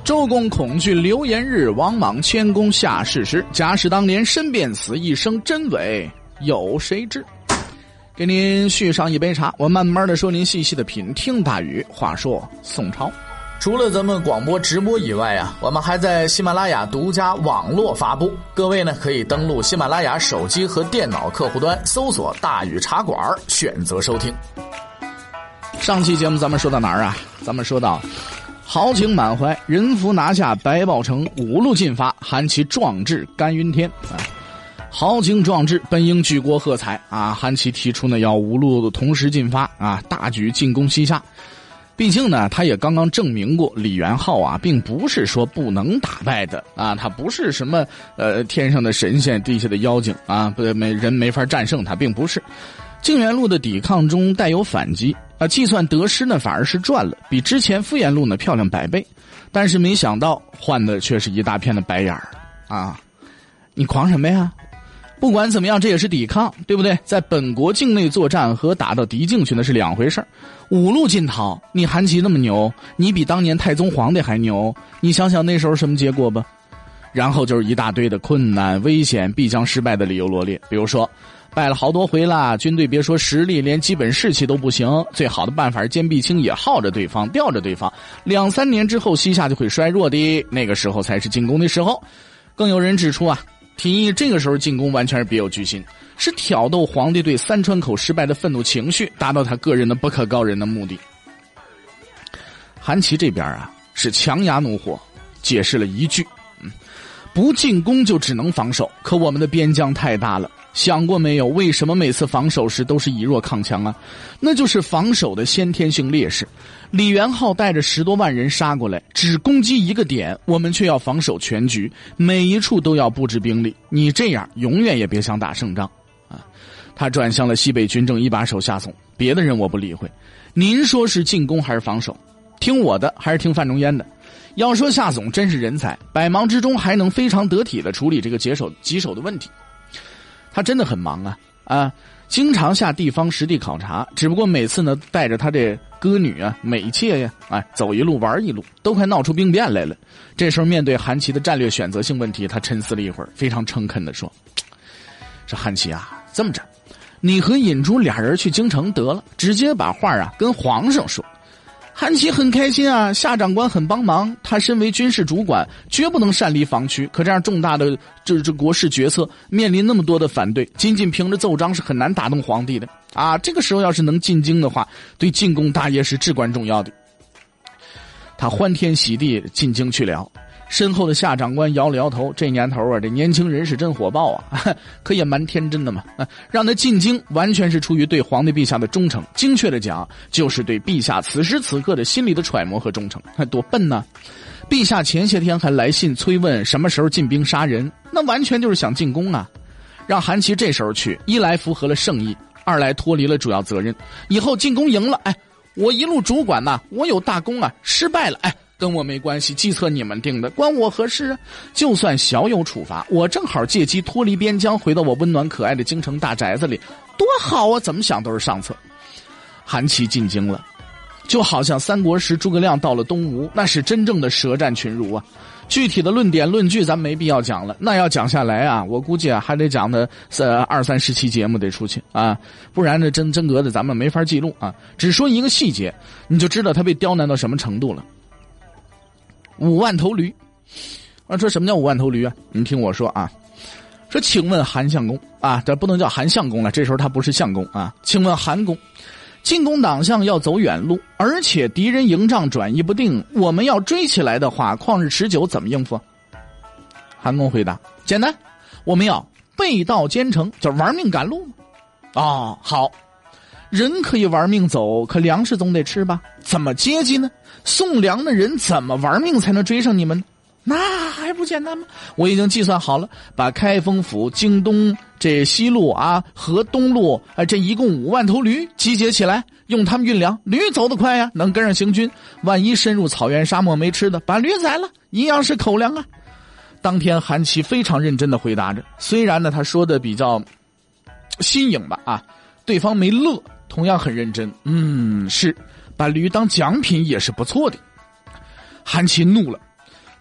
周公恐惧流言日，王莽谦恭下士时。假使当年身便死，一生真伪有谁知？给您续上一杯茶，我慢慢的说，您细细的品。听大禹。话说宋朝， 除了咱们广播直播以外啊，我们还在喜马拉雅独家网络发布。各位呢，可以登录喜马拉雅手机和电脑客户端，搜索大禹茶馆，选择收听。 上期节目咱们说到哪儿啊？咱们说到豪情满怀，人夫拿下白豹城，五路进发，韩琦壮志甘云天啊！豪情壮志本应举国喝彩啊！韩琦提出呢要五路同时进发啊，大举进攻西夏。毕竟呢，他也刚刚证明过李元昊啊，并不是说不能打败的啊，他不是什么天上的神仙，地下的妖精啊，人没法战胜他，并不是。靖远路的抵抗中带有反击啊，计算得失呢反而是赚了，比之前敷衍路呢漂亮100倍，但是没想到换的却是一大片的白眼儿啊！你狂什么呀？不管怎么样，这也是抵抗，对不对？在本国境内作战和打到敌境去那是两回事。五路进逃，你韩琦那么牛，你比当年太宗皇帝还牛，你想想那时候什么结果吧？然后就是一大堆的困难、危险、必将失败的理由罗列，比如说败了好多回了，军队别说实力，连基本士气都不行。最好的办法是坚壁清野，耗着对方，吊着对方。2-3年之后，西夏就会衰弱的，那个时候才是进攻的时候。更有人指出啊，提议这个时候进攻完全是别有居心，是挑逗皇帝对三川口失败的愤怒情绪，达到他个人的不可告人的目的。韩琦这边啊是强压怒火，解释了一句不进攻就只能防守，可我们的边疆太大了，想过没有，为什么每次防守时都是以弱抗强啊？那就是防守的先天性劣势。李元昊带着10多万人杀过来，只攻击一个点，我们却要防守全局，每一处都要布置兵力，你这样永远也别想打胜仗啊！他转向了西北军政一把手夏竦，别的人我不理会，您说是进攻还是防守？听我的还是听范仲淹的？要说夏竦真是人才，百忙之中还能非常得体的处理这个棘手的问题。他真的很忙啊，经常下地方实地考察，只不过每次呢带着他这歌女啊、美妾呀，走一路玩一路，都快闹出兵变来了。这时候面对韩琦的战略选择性问题，他沉思了一会儿，非常诚恳地说：“这韩琦啊，这么着，你和尹珠俩人去京城得了，直接把话啊跟皇上说。”韩琦很开心啊，夏长官很帮忙，他身为军事主管，绝不能擅离防区。可这样重大的这国事决策，面临那么多的反对，仅仅凭着奏章是很难打动皇帝的啊！这个时候要是能进京的话，对进攻大业是至关重要的。他欢天喜地进京去了。身后的夏长官摇了摇头，这年头啊，这年轻人是真火爆啊，可也蛮天真的嘛。让他进京完全是出于对皇帝陛下的忠诚，精确的讲，就是对陛下此时此刻的心理的揣摩和忠诚。多笨呢！陛下前些天还来信催问什么时候进兵杀人，那完全就是想进攻啊。让韩琦这时候去，一来符合了圣意，二来脱离了主要责任。以后进攻赢了，我一路主管呐，我有大功啊，失败了，跟我没关系，计策你们定的，关我何事啊？就算小有处罚，我正好借机脱离边疆，回到我温暖可爱的京城大宅子里，多好啊！怎么想都是上策。韩琦进京了，就好像三国时诸葛亮到了东吴，那是真正的舌战群儒啊。具体的论点论据咱没必要讲了，那要讲下来啊，我估计还得讲的20-30期节目得出去啊，不然这真格的咱们没法记录啊。只说一个细节，你就知道他被刁难到什么程度了。5万头驴说什么叫5万头驴啊？你听我说啊，说请问韩相公啊，这不能叫韩相公了，这时候他不是相公啊，请问韩公，进攻党项要走远路，而且敌人营帐转移不定，我们要追起来的话，旷日持久怎么应付？韩公回答：简单，我们要背道兼程，就玩命赶路嘛。好，人可以玩命走，可粮食总得吃吧？怎么接济呢？送粮的人怎么玩命才能追上你们？那还不简单吗？我已经计算好了，把开封府、京东这西路啊和东路这一共5万头驴集结起来，用他们运粮，驴走得快呀，能跟上行军。万一深入草原沙漠没吃的，把驴宰了，一样是口粮啊。当天韩琦非常认真地回答着，虽然呢他说的比较新颖吧对方没乐，同样很认真。是把驴当奖品也是不错的。韩琦怒了，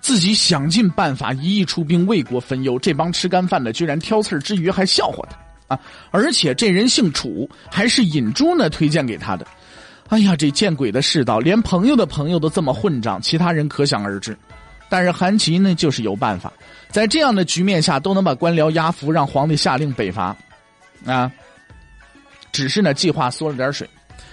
自己想尽办法一意出兵为国分忧，这帮吃干饭的居然挑刺之余还笑话他啊！而且这人姓楚，还是尹珠呢推荐给他的。哎呀，这见鬼的世道，连朋友的朋友都这么混账，其他人可想而知。但是韩琦呢就是有办法，在这样的局面下都能把官僚压服，让皇帝下令北伐啊。只是呢计划缩了点水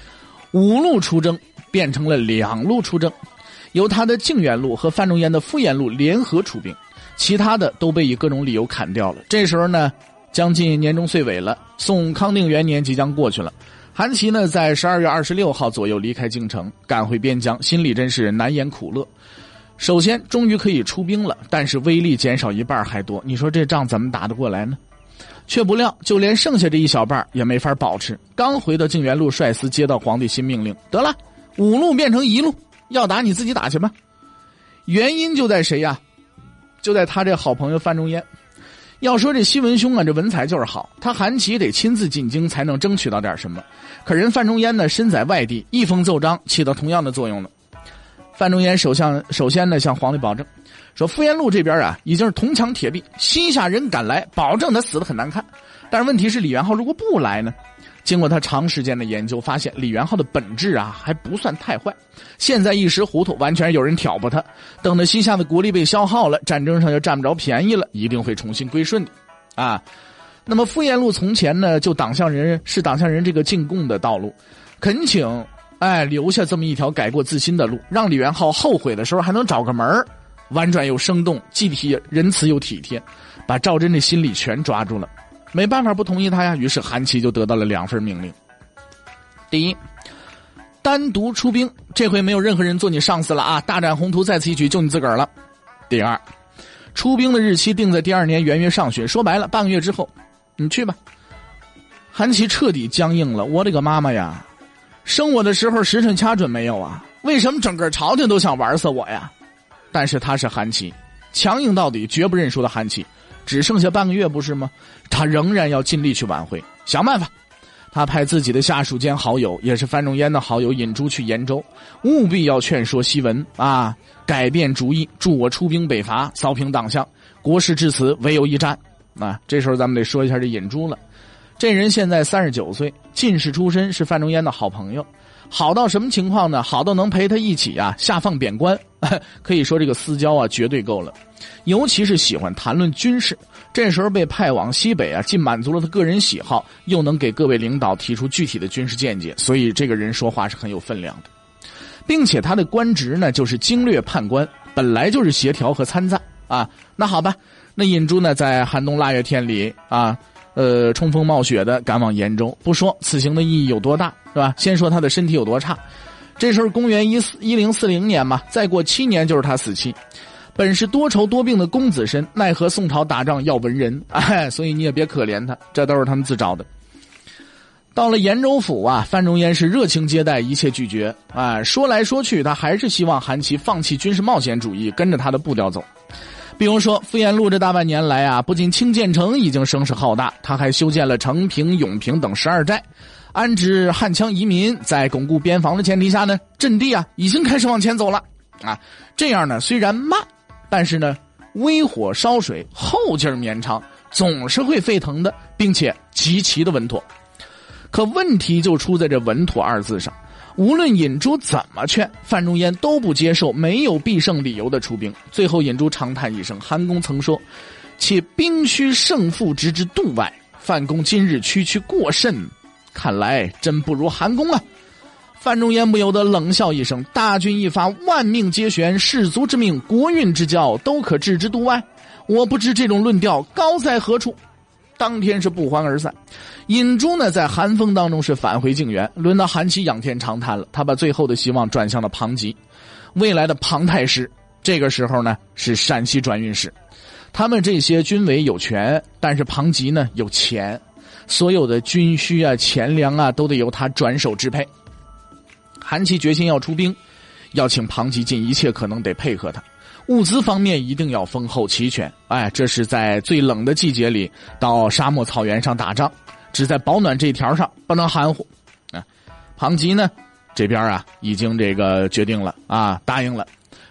，5路出征变成了2路出征，由他的靖远路和范仲淹的敷衍路联合出兵，其他的都被以各种理由砍掉了。这时候呢将近年终岁尾了，宋康定元年即将过去了。韩琦呢在12月26号左右离开京城，赶回边疆，心里真是难言苦乐。首先终于可以出兵了，但是威力减少一半还多，你说这仗怎么打得过来呢？却不料就连剩下这一小半也没法保持。刚回到靖远路，帅司接到皇帝新命令，得了，5路变成1路，要打你自己打去吧。原因就在谁呀？就在他这好朋友范仲淹。要说这西文兄啊，这文采就是好，他韩琦得亲自进京才能争取到点什么。可人范仲淹呢身在外地，一封奏章起到同样的作用了。范仲淹首先呢向皇帝保证说，敷衍路这边啊已经是铜墙铁壁，西夏人敢来，保证他死得很难看。但是问题是李元昊如果不来呢？经过他长时间的研究，发现李元昊的本质啊还不算太坏，现在一时糊涂，完全有人挑拨他。等到西夏的国力被消耗了，战争上又占不着便宜了，一定会重新归顺的啊。那么敷衍路从前呢就党项人这个进贡的道路，恳请留下这么一条改过自新的路，让李元昊后悔的时候还能找个门儿，婉转又生动，既仁慈又体贴，把赵祯的心理全抓住了。没办法不同意他呀，于是韩琦就得到了2份命令。第一，单独出兵，这回没有任何人做你上司了啊！大展宏图再此一举，就你自个儿了。第二，出兵的日期定在第2年元月上旬，说白了半个月之后，你去吧。韩琦彻底僵硬了，我的个妈妈呀！生我的时候时辰掐准没有啊？为什么整个朝廷都想玩死我呀？但是他是韩琦，强硬到底，绝不认输的韩琦。只剩下半个月不是吗？他仍然要尽力去挽回，想办法。他派自己的下属兼好友，也是范仲淹的好友尹珠去延州，务必要劝说西文啊，改变主意，助我出兵北伐，扫平党项。国事至此，唯有一战啊！这时候咱们得说一下这尹珠了。这人现在39岁，进士出身，是范仲淹的好朋友。好到什么情况呢？好到能陪他一起啊下放贬官，可以说这个私交啊绝对够了。尤其是喜欢谈论军事，这时候被派往西北啊，既满足了他个人喜好，又能给各位领导提出具体的军事见解，所以这个人说话是很有分量的。并且他的官职呢就是经略判官，本来就是协调和参赞啊。那好吧，那尹珠呢在寒冬腊月天里啊冲锋冒雪的赶往延州，不说此行的意义有多大，是吧？先说他的身体有多差。这时候公元1040年嘛，再过7年就是他死期。本是多愁多病的公子身，奈何宋朝打仗要文人，所以你也别可怜他，这都是他们自找的。到了延州府啊，范仲淹是热情接待，一切拒绝。说来说去，他还是希望韩琦放弃军事冒险主义，跟着他的步调走。比如说敷衍路这大半年来啊，不仅清涧城已经声势浩大，他还修建了成平、永平等12寨，安置汉羌移民，在巩固边防的前提下呢，阵地啊已经开始往前走了啊。这样呢虽然慢，但是呢微火烧水，后劲儿绵长，总是会沸腾的，并且极其的稳妥。可问题就出在这稳妥2字上，无论尹珠怎么劝，范仲淹都不接受没有必胜理由的出兵。最后尹珠长叹一声，韩公曾说，且兵须胜负直至度外，范公今日区过甚，看来真不如韩公啊。范仲淹不由得冷笑一声，大军一发，万命皆悬，士卒之命，国运之交，都可置之度外。我不知这种论调高在何处。当天是不欢而散。尹珠呢在寒风当中是返回靖远，轮到韩琦仰天长叹了，他把最后的希望转向了庞吉，未来的庞太师。这个时候呢是陕西转运使，他们这些军委有权，但是庞吉呢有钱，所有的军需啊钱粮啊都得由他转手支配。韩琦决心要出兵，要请庞吉尽一切可能得配合他，物资方面一定要丰厚齐全。这是在最冷的季节里到沙漠草原上打仗，只在保暖这一条上不能含糊。庞吉呢这边啊已经这个决定了啊，答应了。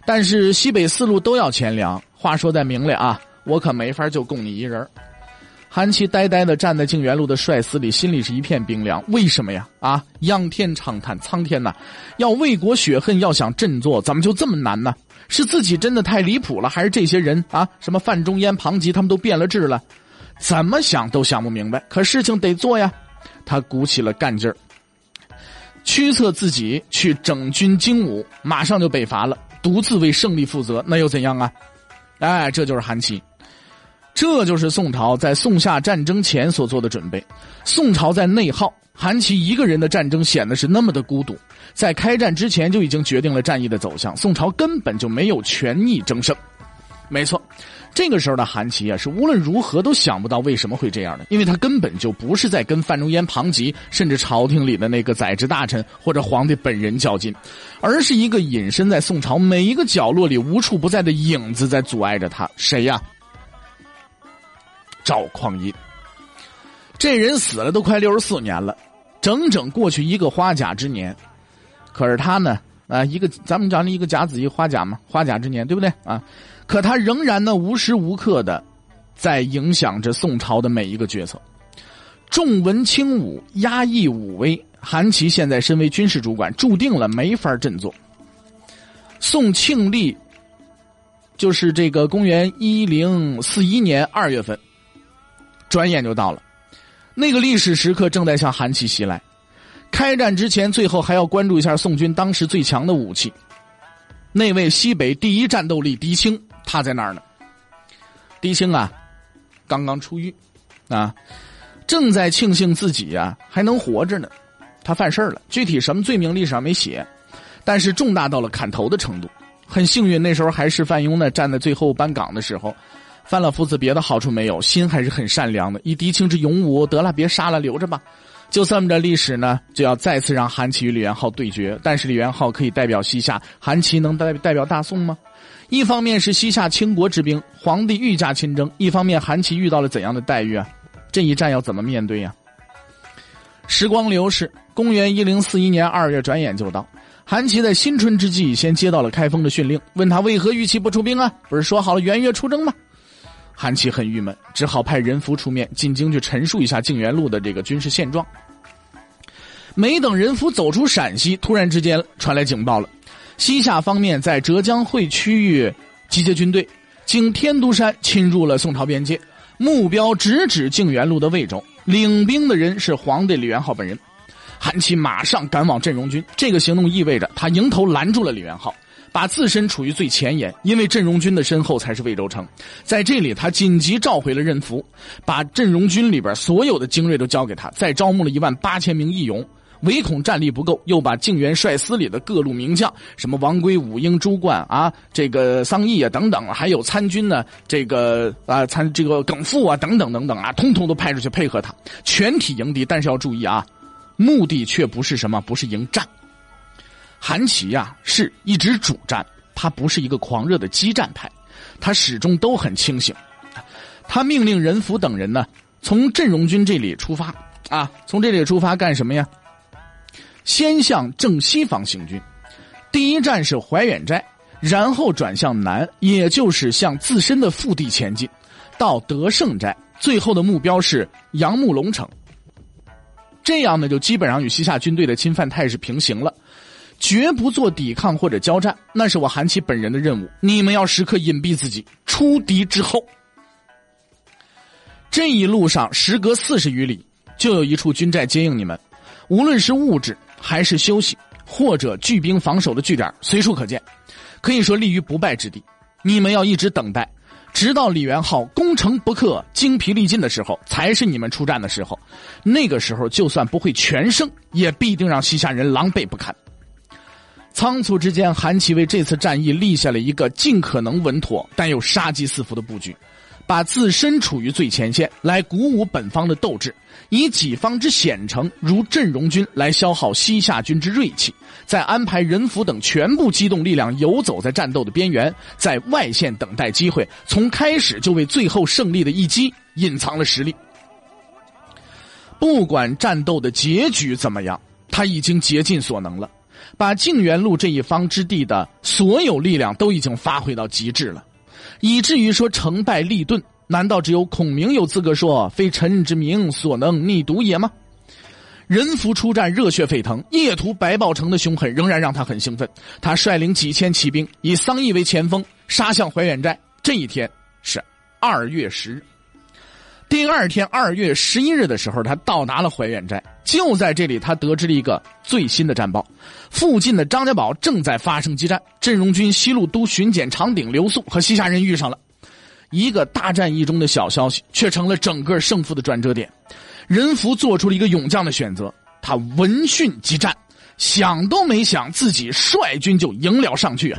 但是西北四路都要钱粮，话说在明了啊，我可没法就供你一人。韩琦呆呆地站在靖远路的帅司里，心里是一片冰凉。为什么呀？啊，仰天长叹，苍天呐，要为国雪恨，要想振作，怎么就这么难呢？是自己真的太离谱了，还是这些人啊，什么范仲淹、庞吉他们都变了质了？怎么想都想不明白。可事情得做呀，他鼓起了干劲儿，驱策自己去整军精武，马上就北伐了，独自为胜利负责，那又怎样啊？哎，这就是韩琦。这就是宋朝在宋夏战争前所做的准备。宋朝在内耗，韩琦一个人的战争显得是那么的孤独，在开战之前就已经决定了战役的走向，宋朝根本就没有全力争胜。没错，这个时候的韩琦啊，是无论如何都想不到为什么会这样的，因为他根本就不是在跟范仲淹、庞吉甚至朝廷里的那个宰执大臣或者皇帝本人较劲，而是一个隐身在宋朝每一个角落里无处不在的影子在阻碍着他。谁呀？赵匡胤。这人死了都快64年了，整整过去一个花甲之年。可是他呢，咱们讲一个甲子一个花甲嘛，花甲之年，对不对啊？可他仍然呢无时无刻的在影响着宋朝的每一个决策。重文轻武，压抑武威，韩琦现在身为军事主管，注定了没法振作。宋庆历就是这个公元1041年2月份，转眼就到了，那个历史时刻正在向韩琦袭来。开战之前，最后还要关注一下宋军当时最强的武器，那位西北第一战斗力狄青，他在那儿呢。狄青啊，刚刚出狱啊，正在庆幸自己啊还能活着呢。他犯事了，具体什么罪名历史上没写，但是重大到了砍头的程度。很幸运，那时候还是范雍呢站在最后班岗的时候，范老夫子别的好处没有，心还是很善良的。以狄青之勇武，得了，别杀了，留着吧。就这么着，历史呢就要再次让韩琦与李元昊对决。但是李元昊可以代表西夏，韩琦能代表大宋吗？一方面是西夏倾国之兵，皇帝御驾亲征；一方面韩琦遇到了怎样的待遇啊？这一战要怎么面对呀？时光流逝，公元1041年2月转眼就到。韩琦在新春之际先接到了开封的训令，问他为何逾期不出兵啊？不是说好了元月出征吗？韩琦很郁闷，只好派人符出面进京去陈述一下靖远路的这个军事现状。没等人符走出陕西，突然之间传来警报了，西夏方面在浙江会区域集结军队，经天都山侵入了宋朝边界，目标直指靖远路的魏州，领兵的人是皇帝李元昊本人。韩琦马上赶往镇戎军，这个行动意味着他迎头拦住了李元昊，把自身处于最前沿，因为镇戎军的身后才是魏州城。在这里他紧急召回了任符，把镇戎军里边所有的精锐都交给他，再招募了18000名义勇，唯恐战力不够，又把靖远帅司里的各路名将，什么王圭、武英、朱冠啊，这个桑义啊等等，还有参军呢，这个耿父啊等等等等啊，通通都派出去配合他，全体迎敌。但是要注意啊，目的却不是什么，不是迎战。韩琦啊是一直主战，他不是一个狂热的激战派，他始终都很清醒。他命令任符等人呢，从镇戎军这里出发啊，从这里出发干什么呀？先向正西方行军，第一站是怀远寨，然后转向南，也就是向自身的腹地前进，到德胜寨，最后的目标是杨木龙城。这样呢，就基本上与西夏军队的侵犯态势平行了，绝不做抵抗或者交战，那是我韩琦本人的任务。你们要时刻隐蔽自己，出敌之后。这一路上时隔40余里，就有一处军寨接应你们，无论是物质还是休息，或者聚兵防守的据点，随处可见，可以说立于不败之地。你们要一直等待，直到李元昊攻城不克、精疲力尽的时候，才是你们出战的时候。那个时候就算不会全胜，也必定让西夏人狼狈不堪。仓促之间，韩琦为这次战役立下了一个尽可能稳妥但又杀机四伏的布局，把自身处于最前线，来鼓舞本方的斗志，以己方之险城如镇戎军来消耗西夏军之锐气，再安排任符等全部机动力量游走在战斗的边缘，在外线等待机会，从开始就为最后胜利的一击隐藏了实力。不管战斗的结局怎么样，他已经竭尽所能了。 把泾原路这一方之地的所有力量都已经发挥到极致了，以至于说成败立顿，难道只有孔明有资格说非臣之明所能逆毒也吗？人符出战热血沸腾，夜屠白豹城的凶狠仍然让他很兴奋。他率领几千骑兵，以桑义为前锋，杀向怀远寨。这一天是2月10日。第二天2月11日的时候，他到达了怀远寨。就在这里，他得知了一个最新的战报：附近的张家堡正在发生激战，镇戎军西路都巡检长鼎刘肃和西夏人遇上了。一个大战役中的小消息，却成了整个胜负的转折点。人符做出了一个勇将的选择，他闻讯即战，想都没想，自己率军就迎了上去啊！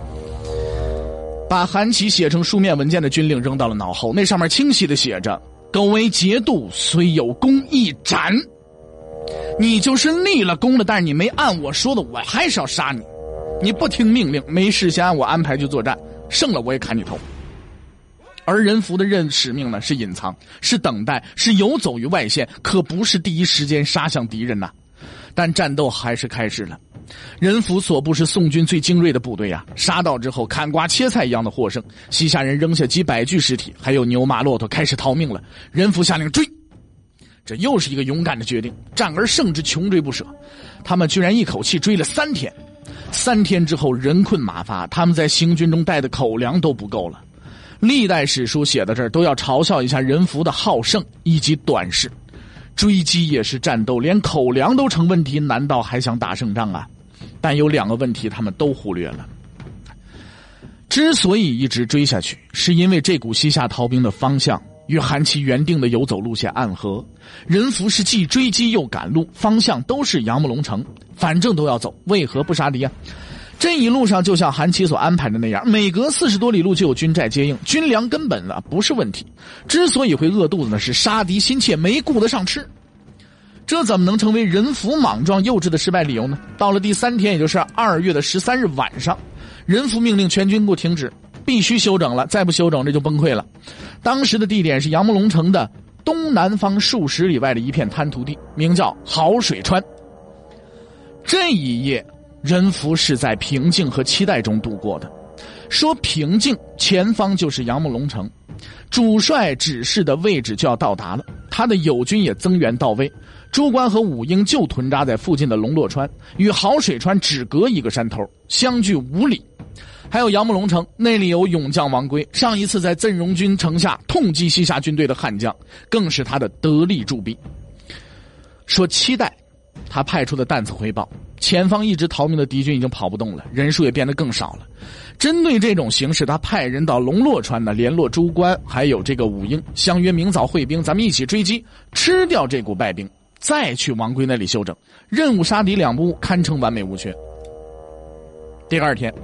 把韩琦写成书面文件的军令扔到了脑后，那上面清晰的写着：苟为节度，虽有功亦斩。你就是立了功了，但是你没按我说的，我还是要杀你。你不听命令，没事先按我安排去作战，胜了我也砍你头。而人符的使命呢，是隐藏，是等待，是游走于外线，可不是第一时间杀向敌人呐。但战斗还是开始了。人符所部是宋军最精锐的部队啊，杀到之后砍瓜切菜一样的获胜。西夏人扔下几百具尸体，还有牛马骆驼，开始逃命了。人符下令追，这又是一个勇敢的决定，战而胜之，穷追不舍。他们居然一口气追了3天，3天之后人困马乏，他们在行军中带的口粮都不够了。历代史书写到这儿都要嘲笑一下人符的好胜以及短视。追击也是战斗，连口粮都成问题，难道还想打胜仗啊？但有2个问题他们都忽略了。之所以一直追下去，是因为这股西夏逃兵的方向与韩琦原定的游走路线暗合。人符是既追击又赶路，方向都是杨木龙城，反正都要走，为何不杀敌啊？这一路上就像韩琦所安排的那样，每隔40多里路就有军寨接应，军粮根本不是问题。之所以会饿肚子呢，是杀敌心切，没顾得上吃。这怎么能成为人符莽撞幼稚的失败理由呢？到了第3天，也就是2月13日晚上，人符命令全军部停止，必须休整了，再不休整这就崩溃了。当时的地点是杨木龙城的东南方数十里外的一片滩涂地，名叫好水川。这一夜人符是在平静和期待中度过的。说平静，前方就是杨木龙城，主帅指示的位置就要到达了，他的友军也增援到位。朱关和武英就屯扎在附近的龙洛川，与好水川只隔一个山头，相距5里。还有杨木龙城，那里有勇将王圭，上一次在镇戎军城下痛击西夏军队的悍将，更是他的得力助兵。说期待，他派出的担子回报，前方一直逃命的敌军已经跑不动了，人数也变得更少了。针对这种形势，他派人到龙洛川呢，联络朱关还有这个武英，相约明早会兵，咱们一起追击，吃掉这股败兵，再去王圭那里休整。任务杀敌2不误，堪称完美无缺。第2天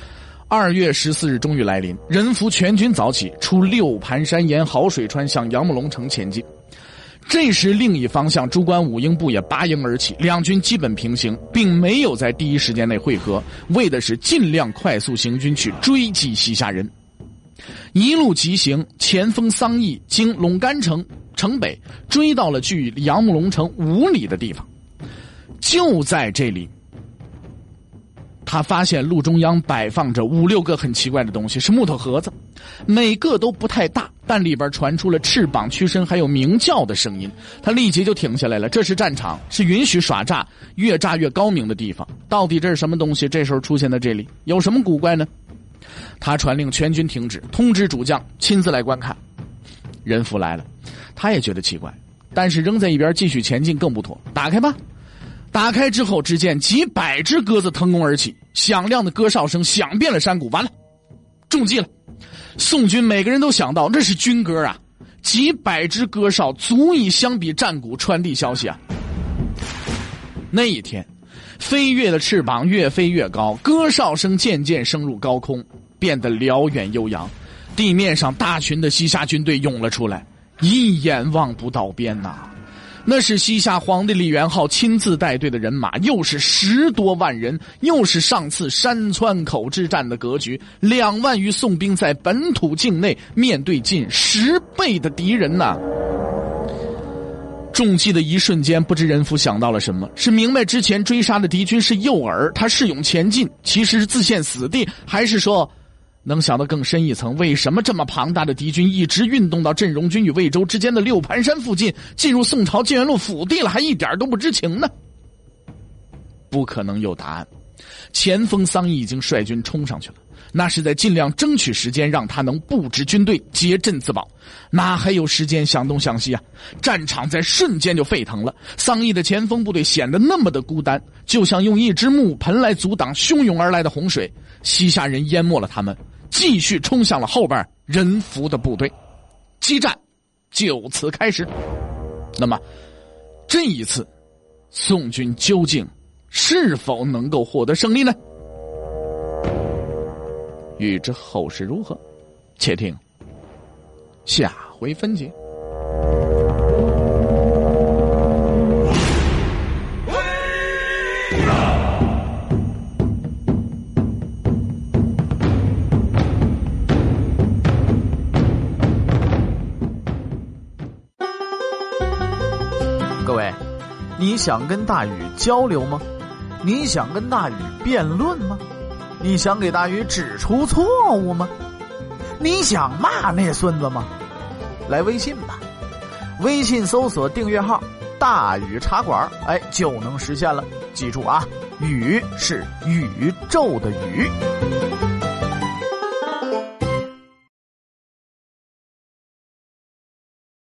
2月14日终于来临，人符全军早起，出6盘山沿好水川向杨木龙城前进。这时另一方向朱关武英部也拔营而起，两军基本平行，并没有在第一时间内会合，为的是尽量快速行军去追击西夏人。一路急行，前锋桑义经陇干城城北，追到了距杨木龙城5里的地方。就在这里，他发现路中央摆放着5、6个很奇怪的东西，是木头盒子，每个都不太大，但里边传出了翅膀屈伸还有鸣叫的声音。他立即就停下来了，这是战场，是允许耍诈越诈越高明的地方。到底这是什么东西，这时候出现在这里，有什么古怪呢？他传令全军停止，通知主将亲自来观看。人符来了，他也觉得奇怪，但是扔在一边继续前进更不妥。打开吧。打开之后，只见几百只鸽子腾空而起，响亮的歌哨声响遍了山谷。完了，中计了！宋军每个人都想到，这是军歌啊！几百只歌哨足以相比战鼓传递消息啊！那一天，飞跃的翅膀越飞越高，歌哨声渐渐升入高空，变得辽远悠扬。地面上大群的西夏军队涌了出来，一眼望不到边呐！那是西夏皇帝李元昊亲自带队的人马，又是10多万人，又是上次山川口之战的格局，2万余宋兵在本土境内面对近10倍的敌人呐！ 中计的一瞬间，不知人夫想到了什么，是明白之前追杀的敌军是诱饵，他恃勇前进，其实是自陷死地，还是说能想得更深一层，为什么这么庞大的敌军一直运动到镇戎军与魏州之间的六盘山附近，进入宋朝建元路腹地了，还一点都不知情呢？不可能有答案。前锋桑义已经率军冲上去了，那是在尽量争取时间，让他能布置军队结阵自保，哪还有时间想东想西啊？战场在瞬间就沸腾了，桑义的前锋部队显得那么的孤单，就像用一只木盆来阻挡汹涌而来的洪水。西夏人淹没了他们，继续冲向了后边人符的部队，激战就此开始。那么这一次宋军究竟是否能够获得胜利呢？欲知后事如何，且听下回分解。 各位，你想跟大禹交流吗？你想跟大禹辩论吗？你想给大禹指出错误吗？你想骂那孙子吗？来微信吧，微信搜索订阅号大禹茶馆，就能实现了。记住啊，禹是宇宙的宇。